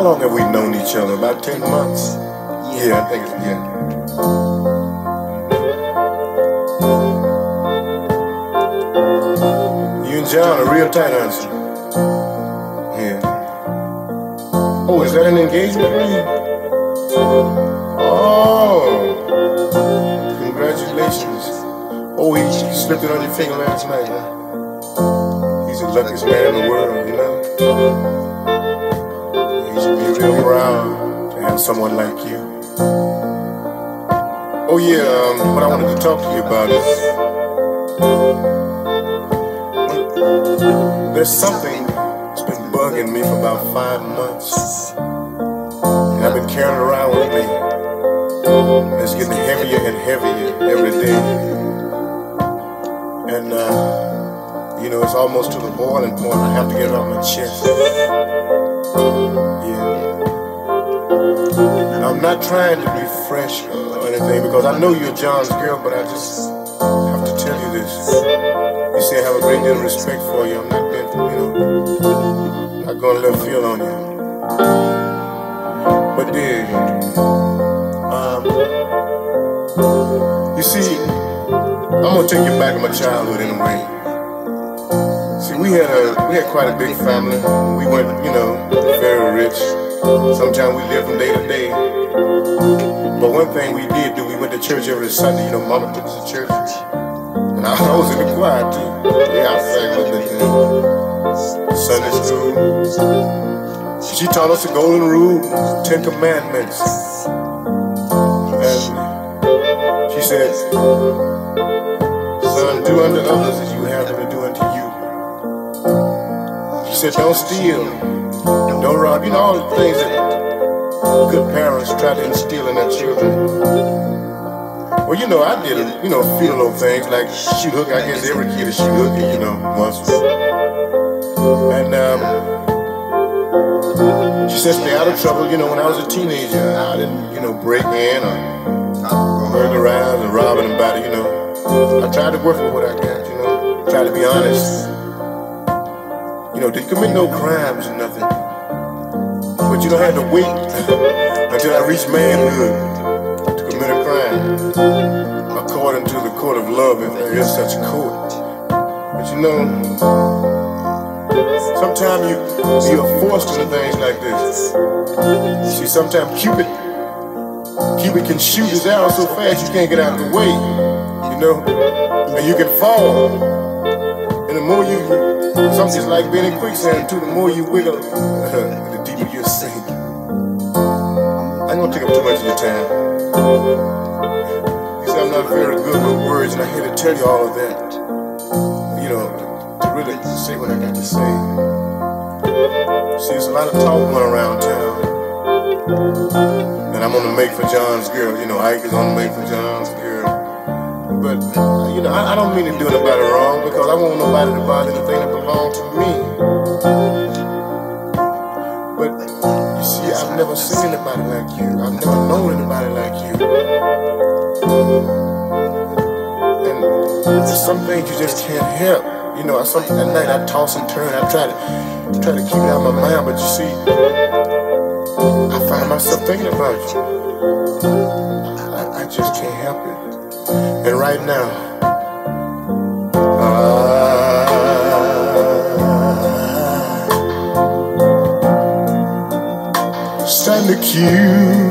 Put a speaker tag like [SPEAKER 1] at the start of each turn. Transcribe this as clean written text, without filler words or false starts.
[SPEAKER 1] long have we known each other? About 10 months? Yeah, I think it's, yeah. You and John are real tight, aren't you? Yeah. Oh, is that an engagement ring? Oh, congratulations. Oh, he slipped it on your finger last night, huh? He's the luckiest man in the world, you know? You should be real proud to have someone like you. Oh yeah, what I wanted to talk to you about is, there's something that's been bugging me for about 5 months. And I've been carrying it around with me. And it's getting heavier and heavier every day. And you know, it's almost to the boiling point. I have to get it off my chest. Yeah. I'm not trying to be fresh or anything, because I know you're John's girl, but I just have to tell you this. You see, I have a great deal of respect for you. I'm not being, you know, not going to let feel on you. But dear, you see, I'm gonna take you back to my childhood in a way. See, we had quite a big family. We weren't, you know, very rich. Sometimes we lived from day to day. But one thing we did do, we went to church every Sunday. You know, Mama took us to church. And I was in the choir too. Yeah, I sang with it. Sunday school. She taught us the golden rule, 10 commandments. And she said, son, do unto others as you have them to do unto you. She said, don't steal, don't rob. You know, all the things that good parents try to instill in their children. Well, you know, I did, you know, feel those things like shoot hook. I guess every kid is shoot hook, you know, once. And she said, stay out of trouble. You know, when I was a teenager, I didn't, you know, break in or burglarize or rob anybody, you know. I tried to work for what I got, you know. Try to be honest. You know, didn't commit no crimes or nothing. But you don't have to wait until I reach manhood to commit a crime, according to the court of love, if there is such a court. But you know, sometimes you're forced into things like this. See, sometimes Cupid can shoot his arrow so fast you can't get out of the way, you know, and you can fall. And the more something's like being in quicksand too, the more you wiggle, the deeper you sink. I ain't gonna take up too much of your time. You see, I'm not very good with words, and I'm here to tell you all of that. You know, to really say what I got to say. See, there's a lot of talk going around town that I'm gonna make for John's girl. You know, Ike is gonna make for John's girl. But, you know, I don't mean to do anybody wrong, because I want nobody to buy anything that belongs to me. But, you see, I've never seen anybody like you. I've never known anybody like you. And there's some things you just can't help. You know, at night I toss and turn. I try to keep it out of my mind, but you see, I find myself thinking about you. I just can't help it. And right now, stand accused